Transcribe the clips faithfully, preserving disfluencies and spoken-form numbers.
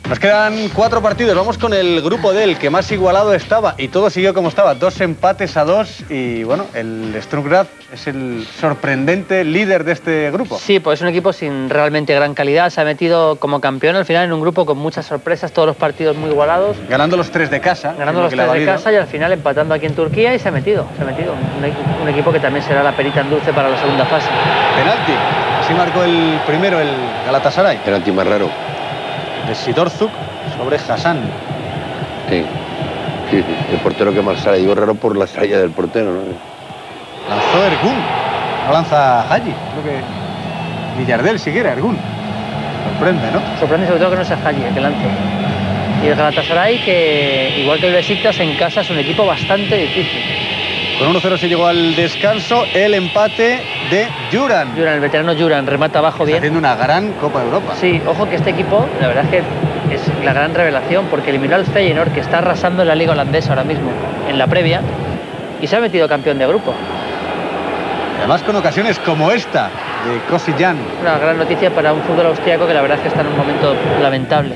Nos quedan cuatro partidos, vamos con el grupo D, el que más igualado estaba y todo siguió como estaba, dos empates a dos y bueno, el Sturm Graz es el sorprendente líder de este grupo. Sí, pues es un equipo sin realmente gran calidad, se ha metido como campeón al final en un grupo con muchas sorpresas, todos los partidos muy igualados. Ganando los tres de casa. Ganando los tres de casa y al final empatando aquí en Turquía y se ha metido, se ha metido. Un, un equipo que también será la perita en dulce para la segunda fase. Penalti, así marcó el primero el Galatasaray. Penalti más raro. De Sidorzuk sobre Hassan. Sí. Sí, sí. El portero que más sale. Digo raro por la salida del portero, ¿no? Lanzó Ergun. No lanza Hagi. Creo que Villardel siquiera, Ergun. Sorprende, ¿no? Sorprende sobre todo que no sea Hagi el que lance. Y el Galatasaray, que igual que el Besiktas en casa es un equipo bastante difícil. Con uno cero se llegó al descanso. El empate de Juran. Juran, el veterano Juran, remata abajo bien. Está haciendo una gran Copa de Europa. Sí, ojo que este equipo, la verdad es que es la gran revelación, porque eliminó al Feyenoord, que está arrasando en la liga holandesa ahora mismo, en la previa, y se ha metido campeón de grupo. Además con ocasiones como esta, de Kostiljan. Una gran noticia para un fútbol austriaco que la verdad es que está en un momento lamentable.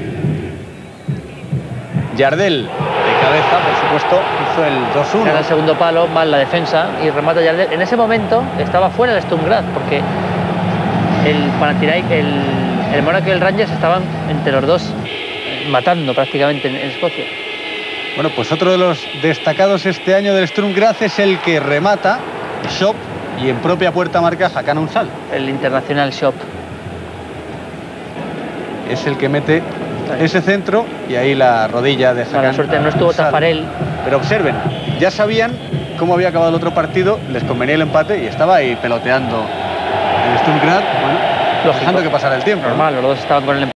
Yardel, de cabeza, por supuesto, hizo el dos uno. Era el segundo palo, mal la defensa, y remata Yardel. En ese momento estaba fuera el Sturm Graz, porque el Panathinaikos, el, el Mónaco y el Rangers estaban entre los dos matando prácticamente en, en Escocia. Bueno, pues otro de los destacados este año del Sturm Graz es el que remata, Shop, y en propia puerta marca Hakan Unsal. El internacional Shop. Es el que mete ese centro y ahí la rodilla de Hakan. La suerte no estuvo Tafarel. Pero observen, ya sabían cómo había acabado el otro partido, les convenía el empate y estaba ahí peloteando el Sturm Graz, bueno, dejando que pasara el tiempo. Normal, ¿no? Los dos estaban con el empate.